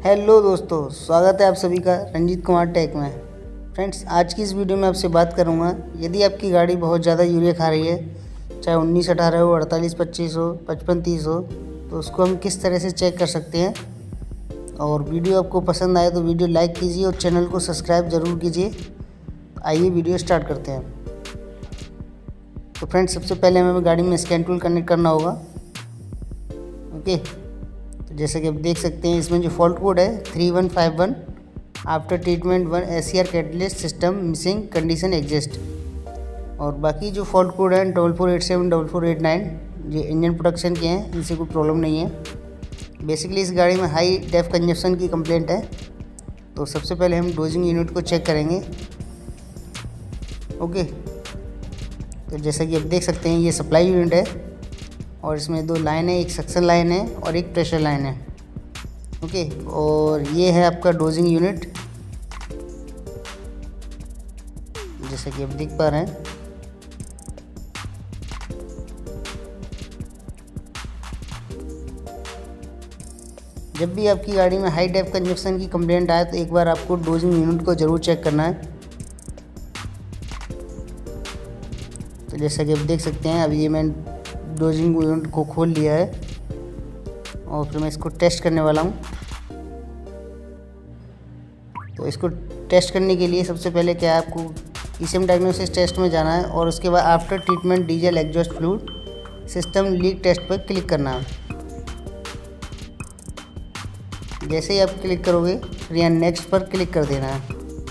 Hello दोस्तों, स्वागत है आप सभी का रंजीत कुमार टेक में। फ्रेंड्स, आज की इस वीडियो में आपसे बात करूंगा, यदि आपकी गाड़ी बहुत ज़्यादा यूरिया खा रही है, चाहे 19-18 हो, 48-25 हो, 55-30 हो, तो उसको हम किस तरह से चेक कर सकते हैं। और वीडियो आपको पसंद आए तो वीडियो लाइक कीजिए और चैनल को सब्सक्राइब ज़रूर कीजिए। आइए वीडियो स्टार्ट करते हैं। तो फ्रेंड्स, सबसे पहले हमें गाड़ी में स्कैन टूल कनेक्ट करना होगा। ओके, जैसे कि आप देख सकते हैं, इसमें जो फॉल्ट कोड है 3151 after treatment 1 SCR catalyst system missing condition exist. और बाकी जो फॉल्ट कोड है 4487 4489 ये इंजन प्रोडक्शन के हैं, इनसे कोई प्रॉब्लम नहीं है। बेसिकली इस गाड़ी में हाई डेफ कंजप्शन की कंप्लेंट है। तो सबसे पहले हम डोजिंग यूनिट को चेक करेंगे। ओके, तो जैसा कि आप देख सकते हैं, ये सप्लाई यूनिट है और इसमें दो लाइन है, एक सक्शन लाइन है और एक प्रेशर लाइन है। ओके, और ये है आपका डोजिंग यूनिट, जैसा कि आप देख पा रहे हैं। जब भी आपकी गाड़ी में हाई डेफ कंजप्शन की कंप्लेंट आए तो एक बार आपको डोजिंग यूनिट को ज़रूर चेक करना है। तो जैसा कि आप देख सकते हैं, अभी ये मैं डोजिंग यूनिट को खोल लिया है और फिर मैं इसको टेस्ट करने वाला हूँ। तो इसको टेस्ट करने के लिए सबसे पहले क्या आपको ECM डायग्नोसिस टेस्ट में जाना है और उसके बाद after treatment diesel exhaust fluid system leak test पर क्लिक करना है। जैसे ही आप क्लिक करोगे फिर यहाँ नेक्स्ट पर क्लिक कर देना है।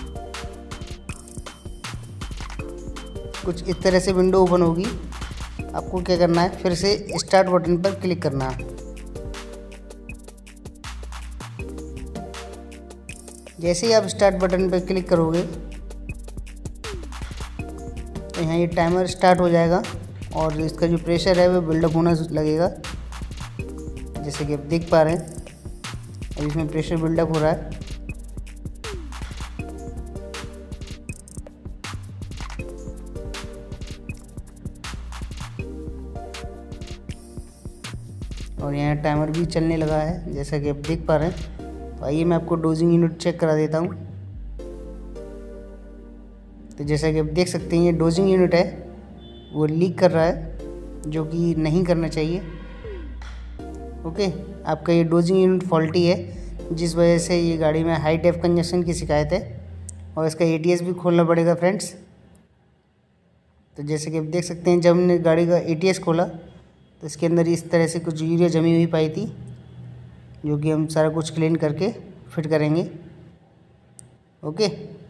कुछ इस तरह से विंडो ओपन होगी। आपको क्या करना है, फिर से स्टार्ट बटन पर क्लिक करना है। जैसे ही आप स्टार्ट बटन पर क्लिक करोगे तो यहाँ ये टाइमर स्टार्ट हो जाएगा और इसका जो प्रेशर है वो बिल्डअप होना लगेगा। जैसे कि आप देख पा रहे हैं, अब इसमें प्रेशर बिल्डअप हो रहा है। और यहाँ टाइमर भी चलने लगा है, जैसा कि आप देख पा रहे हैं। तो आइए मैं आपको डोजिंग यूनिट चेक करा देता हूँ। तो जैसा कि आप देख सकते हैं, ये डोजिंग यूनिट है वो लीक कर रहा है, जो कि नहीं करना चाहिए। ओके, आपका ये डोजिंग यूनिट फॉल्टी है, जिस वजह से ये गाड़ी में हाई डेफ कंजप्शन की शिकायत है और इसका ATS भी खोलना पड़ेगा फ्रेंड्स। तो जैसे कि आप देख सकते हैं, जब हमने गाड़ी का ATS खोला तो इसके अंदर इस तरह से कुछ यूरिया जमी हुई पाई थी, जो कि हम सारा कुछ क्लीन करके फिट करेंगे। ओके।